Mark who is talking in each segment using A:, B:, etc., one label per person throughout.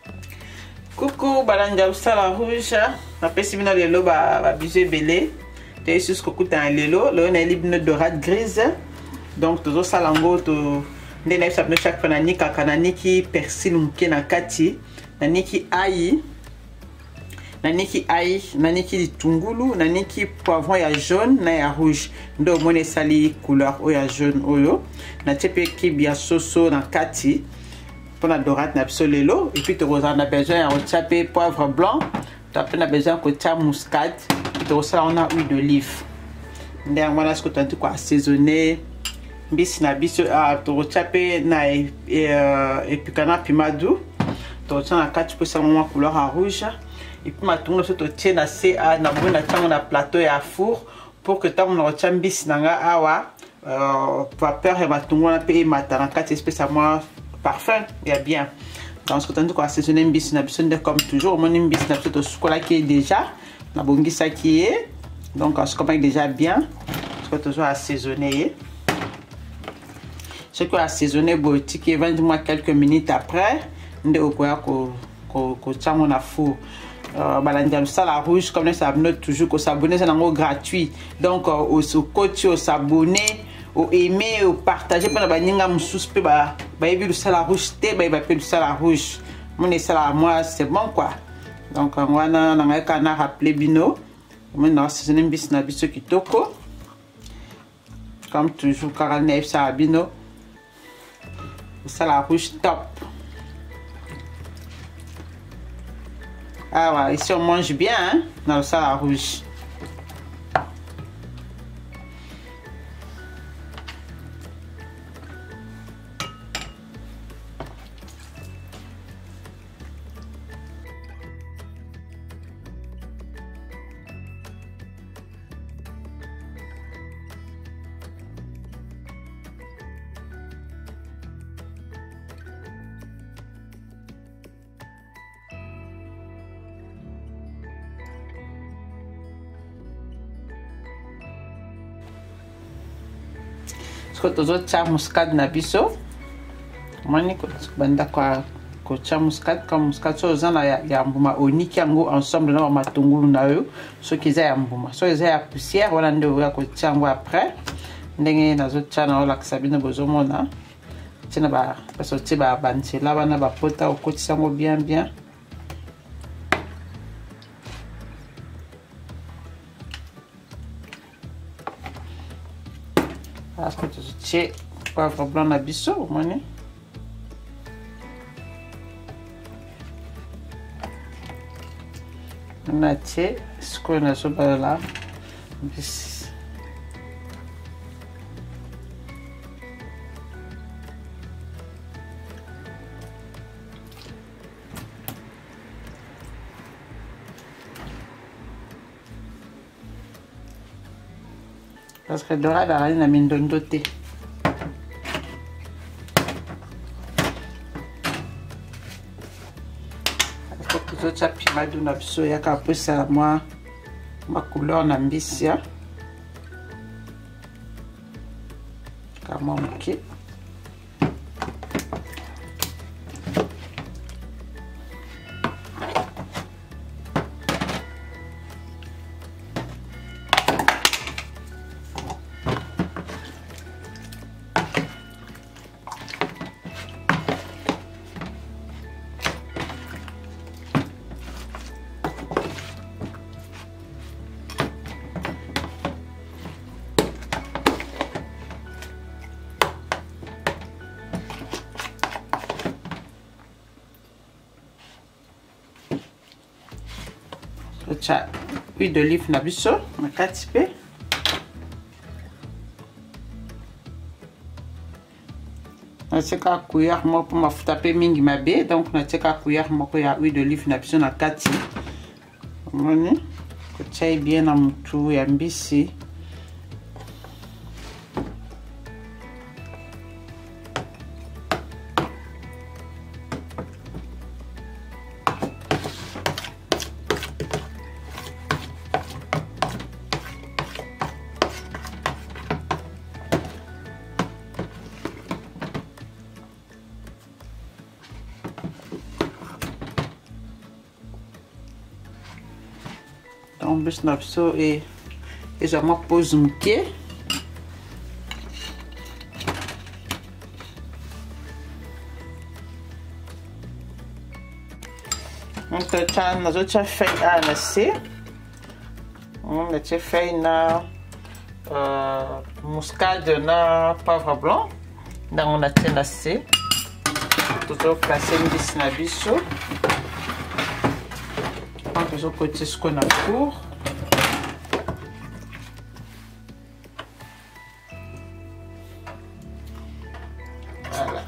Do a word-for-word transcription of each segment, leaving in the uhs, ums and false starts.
A: Coucou, balanja sala rouge. Napesi bino lelo ba ba bijoux belé. Te sus coucou tan lelo, le na libno dorade grise. Donc tozo sala ngo to ndena isa bino chaque fois na nika kananiki persil mke na kati, na niki ail. Na niki ail, na niki litungulu, na niki poivron ya jaune na ya rouge. Ndo mone sali couleur o ya jaune oyo. Na tepe kibia soso na kati. Pour la dorade na biso lelo, et puis tu as besoin de taper poivre blanc, tu as besoin de taper muscade, tu as on a huile d'olive. Ndeng wana ce que tu as assaisonner bis na biso a tu taper na et puis kana pimadu, tu as na quatre pour ça moment couleur à rouge et puis matungo so tu tiens na c'est à na bona tango na plateau et à four pour que tu on retient bis nanga awa euh vapeur et matungo na pe matana quatre espèces à moi parfum, il y a bien. Donc, ce que tu as assaisonné un bis, comme toujours, mon bis, na chocolat qui est déjà, na bongi ça qui est. Donc, ce qu'on déjà bien, ce que tu as assaisonné. Ce que tu as assaisonné, qui est vingt mois quelques minutes après, on a ko mon four. Balandiam sala rouge, comme ça, toujours que s'abonner, c'est un gratuit. Donc, au côté, au s'abonner. Au aimer, au partager, pendant que vous avez suspect, vous avez vu le sala rouge, vous avez vu le sala rouge. Mon sala moi, c'est bon quoi. Donc, on a rappelé Bino. On a assaisonné un bis na biso kitoko. Comme toujours, quarante-neuf ça Bino. Le sala rouge top. Ah ouais, ici on mange bien hein, dans le sala rouge. Ce que tu as muscade na biso, mani ko banda kwa ko cha muscade comme muscade so zana ya ya mbuma oniki yango ensemble na matungulu na yo so kiza ya mbuma so eza ya poussière wala ndo ya ko cha ngo après ndenge nazo cha na ola ksabina bozomona tina ba paso tiba banchela bana ba pota okotisa ngo bien bien. Parce que tu sais, poivre blanc na biso, vous voyez. On a fait ce qu'on a sur là. Parce que dorade a na mindondo te. Parce que tout ça pimadu na biso ya ka pesa moi ma couleur na mbisia. Kama mke. Cha huile d'olive na biso na kati pe na tseka cuillère moko mafuta pe mingi mabe donc na tseka cuillère moko ya huile d'olive na biso na kati moni ko chai bien na mutu ya mbisi. donc mbisi na biso e ezama pose moke. Donc nazotia feuille a na se natia feuille na muscade na poivre blanc ndango natia na se. Tozoplace mbisi na biso tozokotia siko na four. Voilà.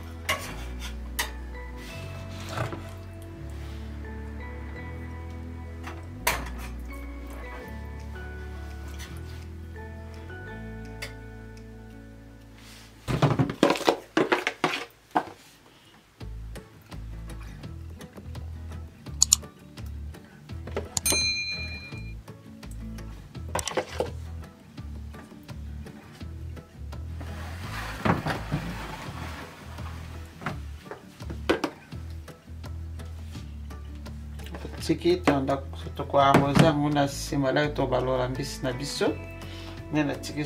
A: Tiki tanda toko arroser yango na nsima la tobalola mbisi na biso nde natiki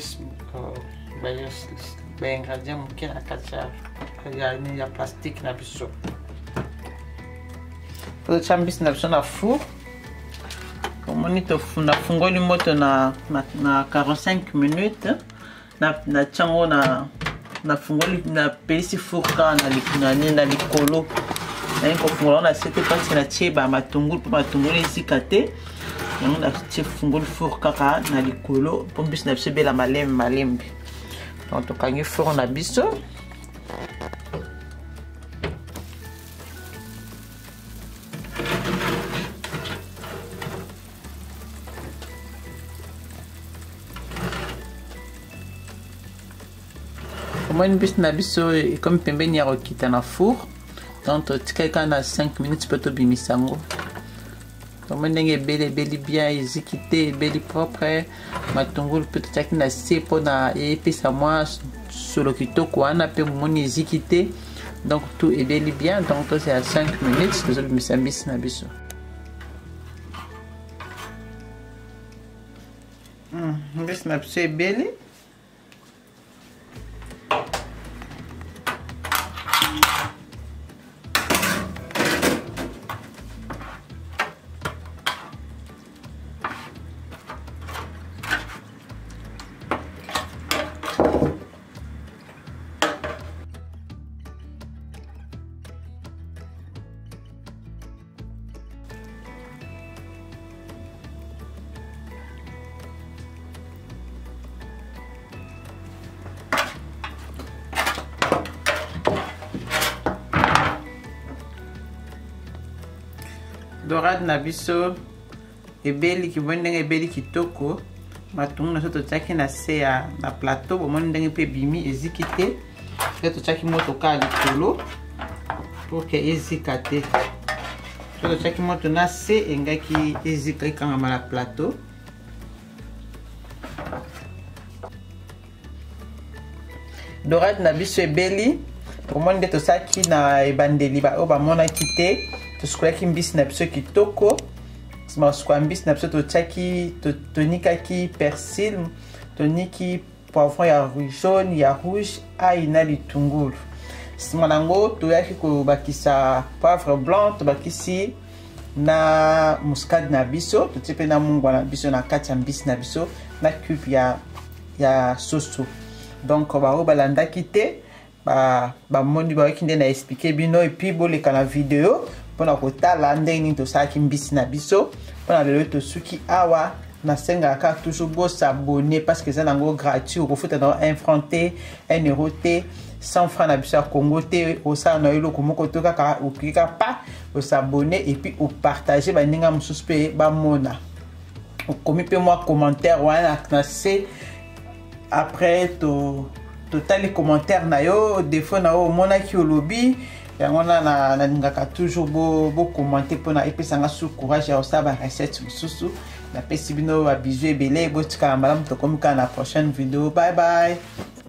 A: baingredient moke na kati ya plastique na biso. Tozotia mbisi na biso na four. Omoni nafungoli moto na quarante-cinq minutes natia yango nafungoli napelisi four kaka na likolo. Naye kofungola na sete pasi na tie ba matungulu po matungulu ezika te. Yango na tie fungoli four kaka na likolo po mbisi na biso ebela malembe malembe. Donc tokangi four na biso. Omoni mbisi na biso comme pembeni ya kokita na four. Donc totika kaka na cinq minutes po tobimisa yango. Omoni ndenge ebeli ebeli bien eziki te ebeli propre. Matungulu mpe totiaki na se mpona epesa mwa solo kitoko wana mpe momoni eziki te. Donc tout ebeli bien. Donc to c'est à cinq minutes tozobimisa mbisi na biso. Mbisi na biso ebeli. Dorade na biso ebeli kiboni ndenge ebeli kitoko. Matungulu na so totiaki na se ya na plateau bomoni ndenge mpe bimi eziki te. Pe totiaki moto ka likolo pour que ezika te. So totiaki moto na se engaki ezika ikangama na plateau. Dorade na biso ebeli bomoni nde tosaki na ebandeli ba oyo bamonaki te. Tosukolaki mbisi na biso kitoko. Sima tosukola mbisi na biso totiaki tonikaki persil, toniki poivron ya jaune ya rouge, ail na litungulu. Sima nango toyaki kobakisa poivre blanc, tobakisi na muscade na biso, totie pe na mungwa na biso na kati ya mbisi na biso na cube ya ya soso. Donc ba balandaki te ba ba moni ba kinde na expliquer bino et puis boleka na vidéo pona kotala ndenge nini tosalaki mbisi na biso. Pona lelo tosuki awa nasengaka toujours bo s'abonner parce que ça nango gratuit okofuta dans un franc te un euro te cent francs na biso ya Congo te osala na eloko moko to kaka okika pa o s'abonner et puis o partager ba ndinga mosusu pe ba mona okomi pe moi commentaire wana na se après to total les commentaires na yo des fois na o mona ki olobi yango na na ngaka toujours bo bo commenter pona epesanga sous courage ya osaba recette mosusu na pesi bino ba bisous ebele botika malamu to komika na prochaine vidéo. Bye bye.